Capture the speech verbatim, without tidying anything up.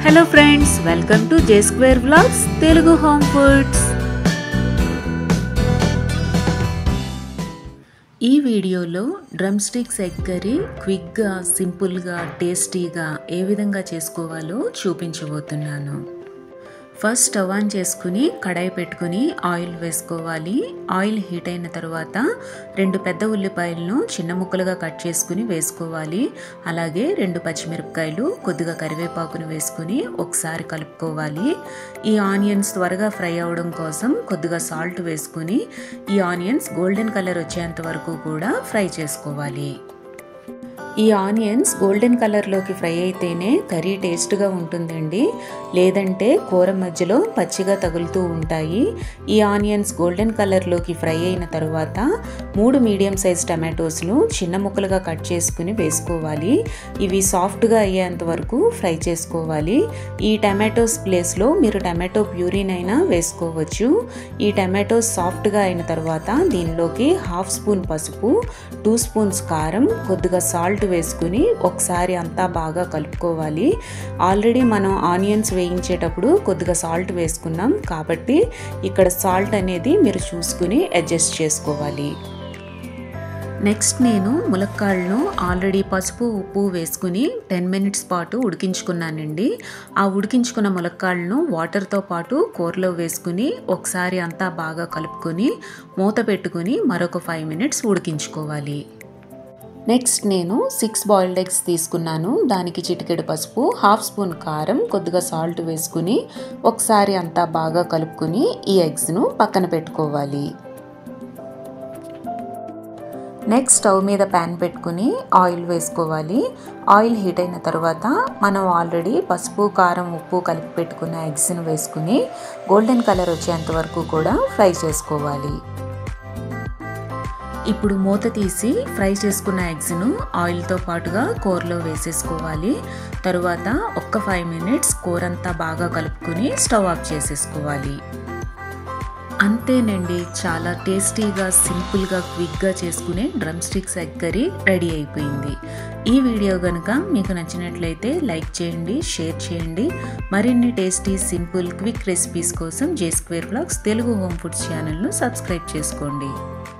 Hello friends, welcome to J square vlogs Telugu home foods. ఈ వీడియోలో drum sticks egg curry క్విక్గా, సింపుల్గా, టేస్టీగా ఏ విధంగా చేసుకోవాలో చూపించబోతున్నాను. ఫస్ట్ స్టవ్ ఆన్ చేసుకుని కడాయి పెట్టుకుని ఆయిల్ వేసుకోవాలి. ఆయిల్ హీట్ అయిన తర్వాత రెండు పెద్ద ఉల్లిపాయలను చిన్న ముక్కలుగా కట్ చేసుకుని వేసుకోవాలి. అలాగే రెండు పచ్చిమిరపకాయలు, కొద్దిగా కరివేపాకును వేసుకుని ఒకసారి కలుపుకోవాలి. ఈ ఆనియన్స్ త్వరగా ఫ్రై అవ్వడం కోసం కొద్దిగా సాల్ట్ వేసుకుని ఈ ఆనియన్స్ గోల్డెన్ కలర్ వచ్చేంత వరకు కూడా ఫ్రై చేసుకోవాలి. ఈ ఆనియన్స్ గోల్డెన్ కలర్లోకి ఫ్రై అయితేనే కర్రీ టేస్ట్గా ఉంటుందండి, లేదంటే కూర మధ్యలో పచ్చిగా తగులుతూ ఉంటాయి. ఈ ఆనియన్స్ గోల్డెన్ కలర్లోకి ఫ్రై అయిన తర్వాత మూడు మీడియం సైజ్ టమాటోస్ను చిన్న ముక్కలుగా కట్ చేసుకుని వేసుకోవాలి. ఇవి సాఫ్ట్గా అయ్యేంత వరకు ఫ్రై చేసుకోవాలి. ఈ టమాటోస్ ప్లేస్లో మీరు టమాటో ప్యూరీనైనా వేసుకోవచ్చు. ఈ టమాటోస్ సాఫ్ట్గా అయిన తర్వాత దీనిలోకి హాఫ్ స్పూన్ పసుపు, టూ స్పూన్స్ కారం, కొద్దిగా సాల్ట్ వేసుకుని ఒకసారి అంతా బాగా కలుపుకోవాలి. ఆల్రెడీ మనం ఆనియన్స్ వేయించేటప్పుడు కొద్దిగా సాల్ట్ వేసుకున్నాం కాబట్టి ఇక్కడ సాల్ట్ అనేది మీరు చూసుకుని అడ్జస్ట్ చేసుకోవాలి. నెక్స్ట్ నేను ములక్కాళ్ళను ఆల్రెడీ పసుపు ఉప్పు వేసుకుని టెన్ మినిట్స్ పాటు ఉడికించుకున్నానండి. ఆ ఉడికించుకున్న ములక్కాళ్ళను వాటర్తో పాటు కూరలో వేసుకుని ఒకసారి అంతా బాగా కలుపుకొని మూత పెట్టుకుని మరొక ఫైవ్ మినిట్స్ ఉడికించుకోవాలి. నెక్స్ట్ నేను సిక్స్ బాయిల్డ్ ఎగ్స్ తీసుకున్నాను. దానికి చిటికెడు పసుపు, హాఫ్ స్పూన్ కారం, కొద్దిగా సాల్ట్ వేసుకుని ఒకసారి అంతా బాగా కలుపుకుని ఈ ఎగ్స్ను పక్కన పెట్టుకోవాలి. నెక్స్ట్ స్టవ్ మీద ప్యాన్ పెట్టుకుని ఆయిల్ వేసుకోవాలి. ఆయిల్ హీట్ అయిన తర్వాత మనం ఆల్రెడీ పసుపు, కారం, ఉప్పు కలిపి పెట్టుకున్న ఎగ్స్ను వేసుకుని గోల్డెన్ కలర్ వచ్చేంత వరకు కూడా ఫ్రై చేసుకోవాలి. ఇప్పుడు మూత తీసి ఫ్రై చేసుకున్న ఎగ్స్ను ఆయిల్తో పాటుగా కూరలో వేసేసుకోవాలి. తరువాత ఒక్క ఫైవ్ మినిట్స్ కూర అంతా బాగా కలుపుకుని స్టవ్ ఆఫ్ చేసేసుకోవాలి. అంతేనండి, చాలా టేస్టీగా, సింపుల్గా, క్విక్గా చేసుకునే drumsticks egg curry ready అయిపోయింది. ఈ వీడియో కనుక మీకు నచ్చినట్లయితే లైక్ చేయండి, షేర్ చేయండి. మరిన్ని టేస్టీ, సింపుల్, క్విక్ రెసిపీస్ కోసం J square vlogs Telugu home foods ఛానల్ను సబ్స్క్రైబ్ చేసుకోండి.